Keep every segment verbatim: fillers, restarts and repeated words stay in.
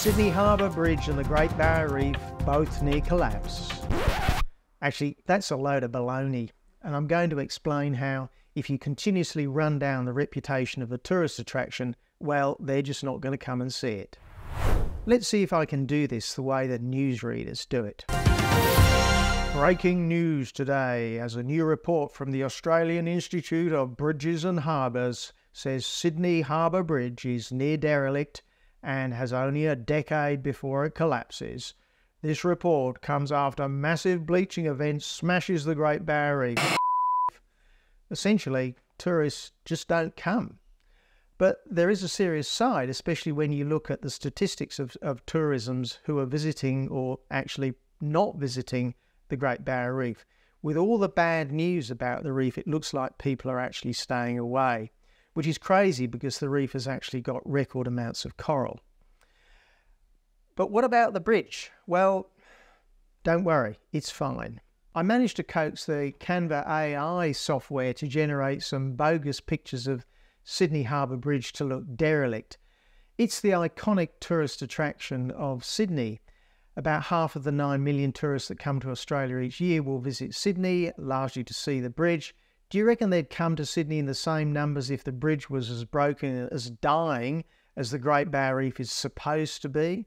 Sydney Harbour Bridge and the Great Barrier Reef both near collapse. Actually, that's a load of baloney, and I'm going to explain how if you continuously run down the reputation of a tourist attraction, well, they're just not going to come and see it. Let's see if I can do this the way that newsreaders do it. Breaking news today, as a new report from the Australian Institute of Bridges and Harbours says Sydney Harbour Bridge is near derelict and has only a decade before it collapses. This report comes after massive bleaching event smashes the Great Barrier Reef. Essentially, tourists just don't come. But there is a serious side, especially when you look at the statistics of, of tourisms who are visiting or actually not visiting the Great Barrier Reef. With all the bad news about the reef, it looks like people are actually staying away, which is crazy because the reef has actually got record amounts of coral. But what about the bridge? Well, don't worry, it's fine. I managed to coax the Canva A I software to generate some bogus pictures of Sydney Harbour Bridge to look derelict. It's the iconic tourist attraction of Sydney. About half of the nine million tourists that come to Australia each year will visit Sydney, largely to see the bridge. Do you reckon they'd come to Sydney in the same numbers if the bridge was as broken, as dying as the Great Barrier Reef is supposed to be?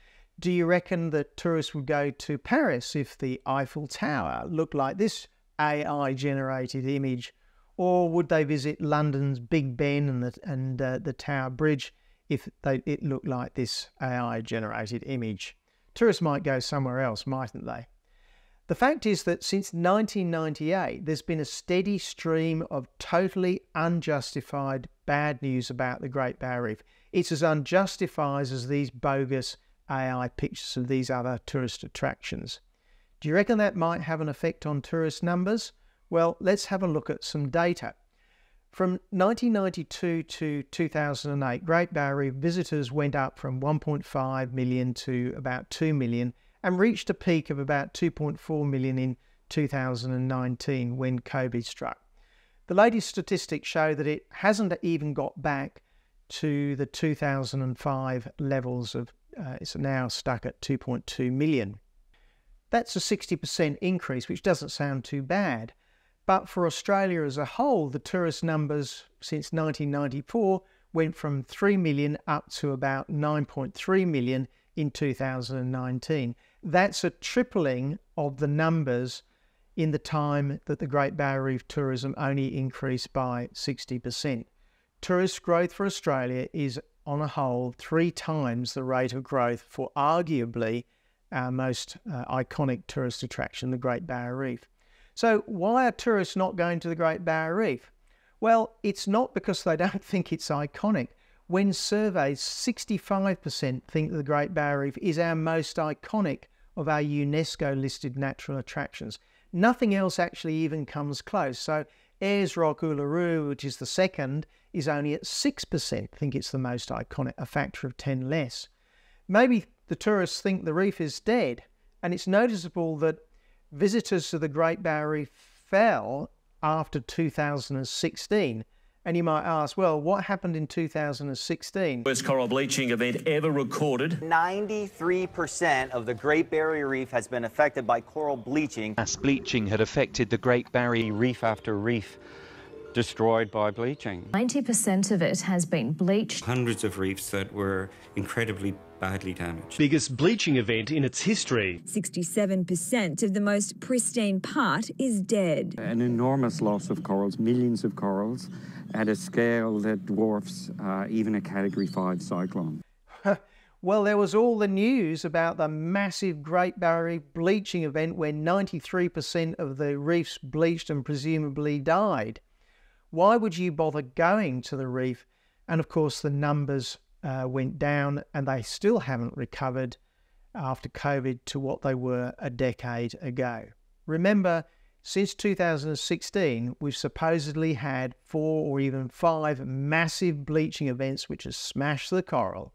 Do you reckon that tourists would go to Paris if the Eiffel Tower looked like this A I-generated image? Or would they visit London's Big Ben and the, and, uh, the Tower Bridge if they, it looked like this A I-generated image? Tourists might go somewhere else, mightn't they? The fact is that since nineteen ninety-eight, there's been a steady stream of totally unjustified bad news about the Great Barrier Reef. It's as unjustified as these bogus A I pictures of these other tourist attractions. Do you reckon that might have an effect on tourist numbers? Well, let's have a look at some data. From nineteen ninety-two to two thousand eight, Great Barrier Reef visitors went up from one point five million to about two million and reached a peak of about two point four million in two thousand nineteen when COVID struck. The latest statistics show that it hasn't even got back to the two thousand five levels of, uh, it's now stuck at two point two million. That's a sixty percent increase, which doesn't sound too bad. But for Australia as a whole, the tourist numbers since nineteen ninety-four went from three million up to about nine point three million in two thousand nineteen. That's a tripling of the numbers in the time that the Great Barrier Reef tourism only increased by sixty percent. Tourist growth for Australia is, on a whole, three times the rate of growth for arguably our most uh, iconic tourist attraction, the Great Barrier Reef. So why are tourists not going to the Great Barrier Reef? Well, it's not because they don't think it's iconic. When surveyed, sixty-five percent think the Great Barrier Reef is our most iconic of our UNESCO-listed natural attractions. Nothing else actually even comes close. So Ayers Rock Uluru, which is the second, is only at six percent think it's the most iconic, a factor of ten less. Maybe the tourists think the reef is dead, and it's noticeable that visitors to the Great Barrier Reef fell after two thousand sixteen. And you might ask, well, what happened in two thousand sixteen? Worst coral bleaching event ever recorded. ninety-three percent of the Great Barrier Reef has been affected by coral bleaching. Mass bleaching had affected the Great Barrier Reef after reef destroyed by bleaching. ninety percent of it has been bleached. Hundreds of reefs that were incredibly badly damaged. Biggest bleaching event in its history. sixty-seven percent of the most pristine part is dead. An enormous loss of corals, millions of corals, at a scale that dwarfs uh, even a Category five cyclone. Well, there was all the news about the massive Great Barrier Reef bleaching event where ninety-three percent of the reefs bleached and presumably died. Why would you bother going to the reef? And of course the numbers uh, went down and they still haven't recovered after COVID to what they were a decade ago. Remember, since two thousand sixteen, we've supposedly had four or even five massive bleaching events which have smashed the coral.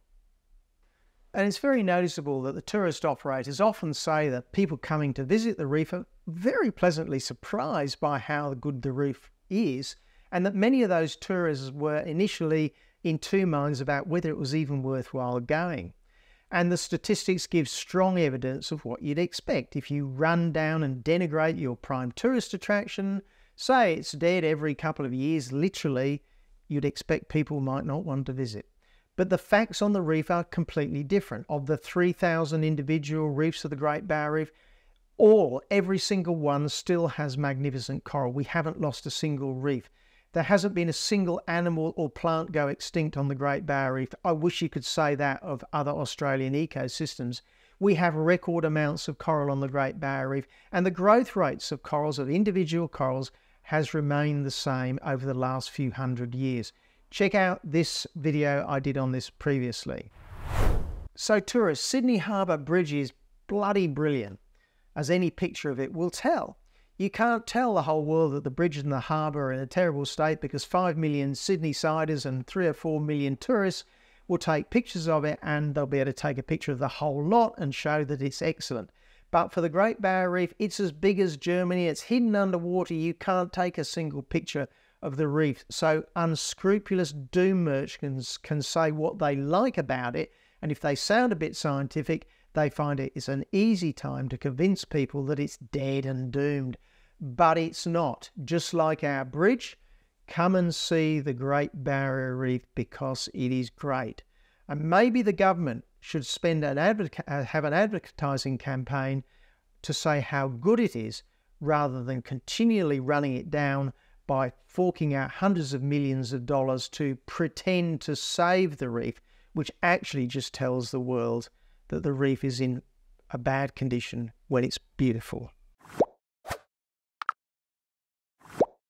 And it's very noticeable that the tourist operators often say that people coming to visit the reef are very pleasantly surprised by how good the reef is, and that many of those tourists were initially in two minds about whether it was even worthwhile going. And the statistics give strong evidence of what you'd expect. If you run down and denigrate your prime tourist attraction, say it's dead every couple of years, literally, you'd expect people might not want to visit. But the facts on the reef are completely different. Of the three thousand individual reefs of the Great Barrier Reef, all, every single one still has magnificent coral. We haven't lost a single reef. There hasn't been a single animal or plant go extinct on the Great Barrier Reef. I wish you could say that of other Australian ecosystems. We have record amounts of coral on the Great Barrier Reef, and the growth rates of corals, of individual corals, has remained the same over the last few hundred years. Check out this video I did on this previously. So tourists, Sydney Harbour Bridge is bloody brilliant, as any picture of it will tell. You can't tell the whole world that the bridge and the harbour are in a terrible state because five million Sydney-siders and three or four million tourists will take pictures of it, and they'll be able to take a picture of the whole lot and show that it's excellent. But for the Great Barrier Reef, it's as big as Germany. It's hidden underwater. You can't take a single picture of the reef. So unscrupulous doom merchants can say what they like about it, and if they sound a bit scientific, they find it is an easy time to convince people that it's dead and doomed. But it's not. Just like our bridge, come and see the Great Barrier Reef because it is great. And maybe the government should spend an advoca- have an advertising campaign to say how good it is, rather than continually running it down by forking out hundreds of millions of dollars to pretend to save the reef, which actually just tells the world that the reef is in a bad condition when it's beautiful.